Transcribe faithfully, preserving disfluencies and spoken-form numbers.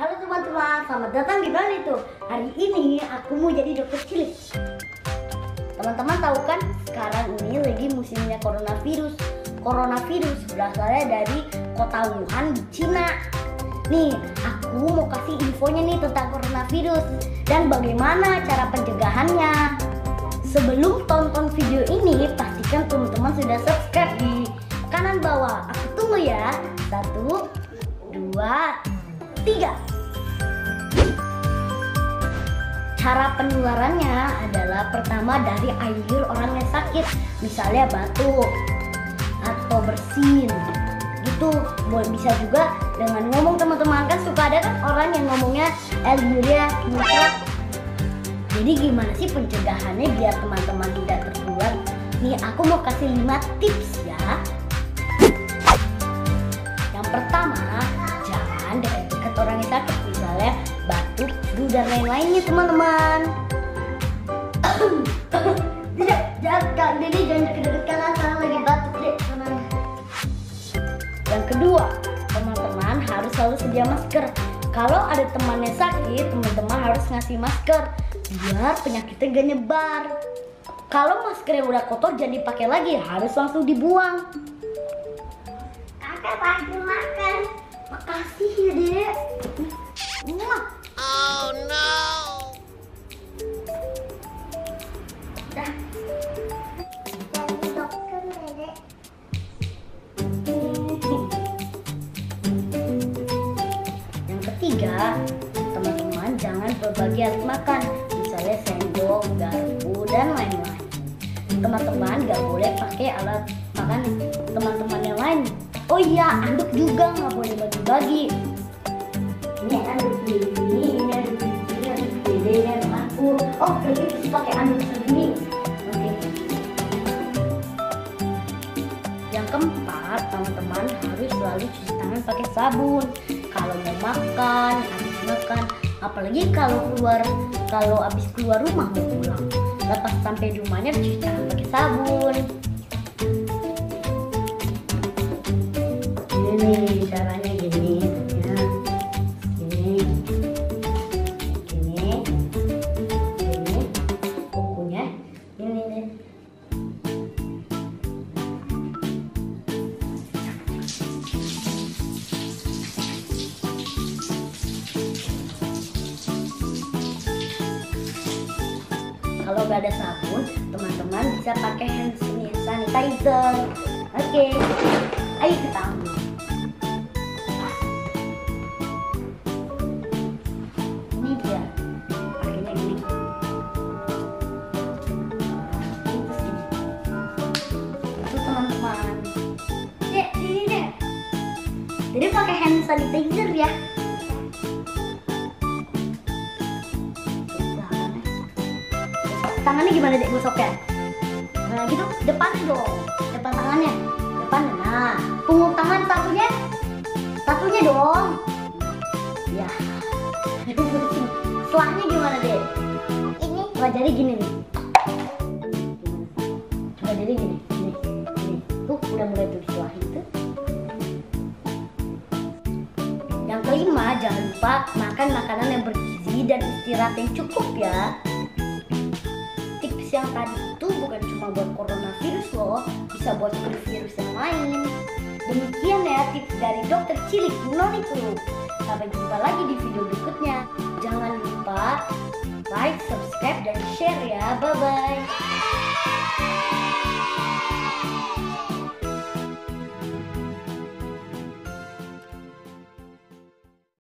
Halo teman-teman, selamat datang di Bali tuh. Hari ini aku mau jadi dokter cilik. Teman-teman tahu kan sekarang ini lagi musimnya coronavirus. Coronavirus berasalnya dari kota Wuhan di Cina. Nih, aku mau kasih infonya nih tentang coronavirus dan bagaimana cara pencegahannya. Sebelum tonton video ini, pastikan teman-teman sudah subscribe di kanan bawah. Aku tunggu ya. Satu, dua, tiga. Cara penularannya adalah pertama dari air orang yang sakit, misalnya batuk atau bersin gitu. Bisa juga dengan ngomong, teman-teman kan suka ada kan orang yang ngomongnya L-urea muncrat. Jadi gimana sih pencegahannya biar teman-teman tidak tertular? Nih aku mau kasih lima tips ya. Yang pertama, jangan dekat-dekat orang yang sakit, misalnya batuk, flu dan lain-lainnya teman-teman. Tidak, jangan, jadi jangan dekat-dekat karena sekarang lagi batuk deh. Yang kedua, teman-teman harus selalu sedia masker. Kalau ada temannya sakit, teman-teman harus ngasih masker biar penyakitnya gak nyebar. Kalau maskernya udah kotor jangan dipakai lagi, harus langsung dibuang. Kakak pasti makan. Makasih ya dek. Oh no. Dah. Jadi dokter dedek. Yang ketiga, teman-teman jangan berbagi alat makan, misalnya sendok, garpu dan lain-lain. Teman-teman gak boleh pakai alat makan teman-teman yang lain. Oh iya, anduk juga nggak boleh bagi-bagi. Ini anduk ini, ini anduk ini, anduk dede, ini anduk aku. Oh, berarti bisa pakai anduk sendiri. Oke. Yang keempat, teman-teman harus selalu cuci tangan pakai sabun. Kalau mau makan, habis makan, apalagi kalau keluar, kalau habis keluar rumah mau pulang. Lepas sampai di rumahnya cuci tangan pakai sabun. Ini caranya gini ya. Gini. Gini. Gini. Kukunya ini nih. Kalau nggak ada sabun, teman-teman bisa pakai hand sanitizer. Oke, ayo kita ambil. Ini dia, pakainya gini. Itu sini. Itu teman-teman. Dek, sini dek. Jadi pakai hand sanitizer ya. Tangannya gimana dek gosoknya? Nah gitu, depannya dong, depan tangannya, depan. Nah, punggung tangan satunya, satunya dong. Ya. Selahnya gimana dek? Ini. Coba jadi gini nih. Coba jadi gini, gini, gini. Tuh udah mulai tuh selah itu. Yang kelima, jangan lupa makan makanan yang bergizi dan istirahat yang cukup ya. Yang tadi itu bukan cuma buat coronavirus loh, bisa buat virus yang lain. Demikian ya tips dari dokter cilik Noni tuh. Sampai jumpa lagi di video berikutnya. Jangan lupa like, subscribe, dan share ya. Bye bye.